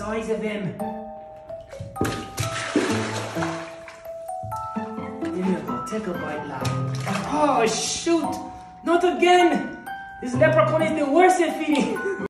size of him. Here you go, take a bite, lad. Oh, shoot! Not again! This leprechaun is the worst at feeding.